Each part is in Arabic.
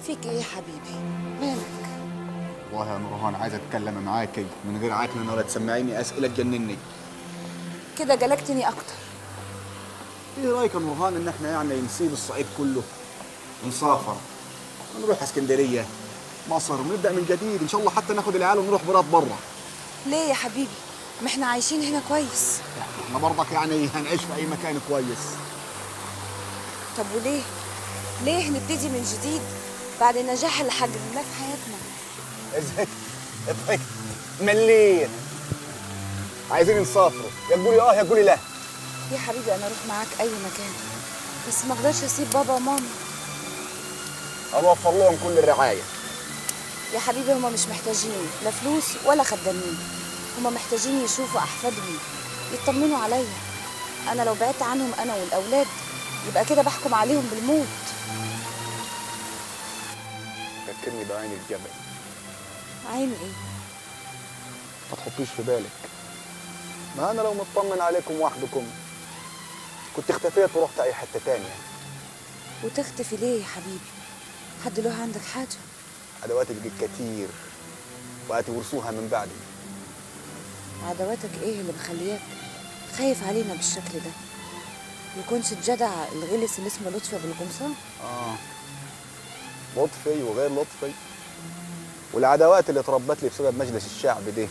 فيك ايه يا حبيبي؟ مالك؟ والله يا نورهان عايز اتكلم معاكي من غير عكننه ولا تسمعيني اسئله تجنني. كده جلكتني اكتر. ايه رايك يا نورهان ان احنا يعني نسيب الصعيد كله ونسافر ونروح اسكندريه مصر ونبدا من جديد ان شاء الله، حتى ناخد العيال ونروح بلاد بره. ليه يا حبيبي؟ ما احنا عايشين هنا كويس. احنا برضك يعني هنعيش في اي مكان كويس. طب وليه؟ ليه نبتدي من جديد بعد النجاح اللي حققناه في حياتنا؟ ازهقت ضحكت مليت، عايزين نسافروا، يا تقولي اه يا تقولي لا. يا حبيبي انا اروح معاك اي مكان، بس ما اقدرش اسيب بابا وماما. اوفر لهم كل الرعايه. يا حبيبي هما مش محتاجين لا فلوس ولا خدامين، هما محتاجين يشوفوا احفادهم يطمنوا عليا. انا لو بعدت عنهم انا والاولاد يبقى كده بحكم عليهم بالموت. فكرني بعين الجبل. عين ايه؟ ما تحطيش في بالك، ما انا لو مطمن عليكم وحدكم كنت اختفيت ورحت اي حته تانية. وتختفي ليه يا حبيبي؟ حد له عندك حاجه؟ ادواتك دي كتير وهتورثوها من بعدي. عدواتك ايه اللي مخلياك خايف علينا بالشكل ده؟ يكونش الجدع الغلس اللي اسمه لطفي ابو القمصان؟ لطفي وغير لطفي، والعداوات اللي اتربت لي بسبب مجلس الشعب دي.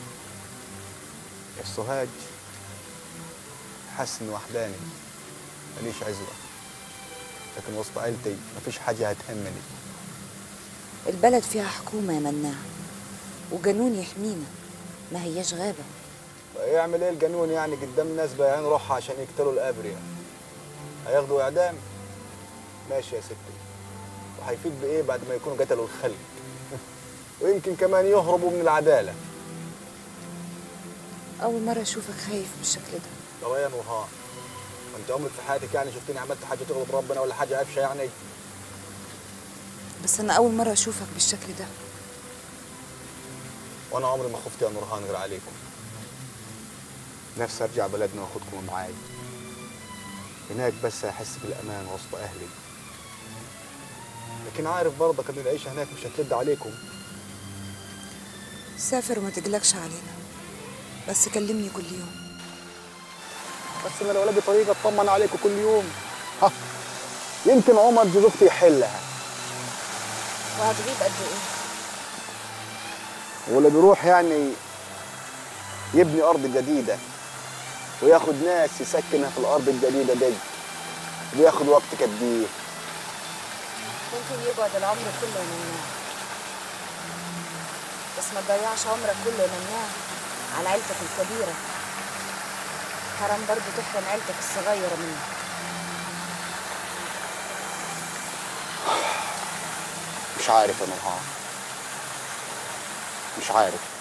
السوهاج حاسس اني وحداني ماليش عزوه، لكن وسط عيلتي مفيش حاجه هتهمني. البلد فيها حكومه يا مناع وقانون يحمينا، ما هياش غابه. يعمل ايه القانون يعني قدام ناس بايعين روحها عشان يقتلوا الابرياء؟ هياخدوا اعدام؟ ماشي يا ستي، وهيفيد بايه بعد ما يكونوا قتلوا الخلق؟ ويمكن كمان يهربوا من العداله. اول مره اشوفك خايف بالشكل ده. طب يا نورهان، انت عمرك في حياتك يعني شفتني عملت حاجه تغضب ربنا ولا حاجه عفشه يعني؟ بس انا اول مره اشوفك بالشكل ده. وانا عمري ما خفت يا نورهان غير عليكم. نفسي ارجع بلدنا واخدكم معايا، هناك بس احس بالامان وسط اهلي. لكن عارف برضك ان العيشه هناك مش هترد عليكم. سافر وما تقلقش علينا، بس كلمني كل يوم. بس انا لو الاقي طريقه اطمن عليكم كل يوم، ها يمكن عمر جوز اختي يحلها. وهتغيب قد ايه؟ واللي بيروح يعني يبني ارض جديده وياخد ناس يسكنها في الارض الجديده دي بياخد وقت قد ايه؟ ممكن يقعد العمر كله يا مناع، بس ما تضيعش عمرك كله يا مناع على عيلتك الكبيره. حرام برضه تحرم عيلتك الصغيره منك. مش عارف يا نورهان، مش عارف.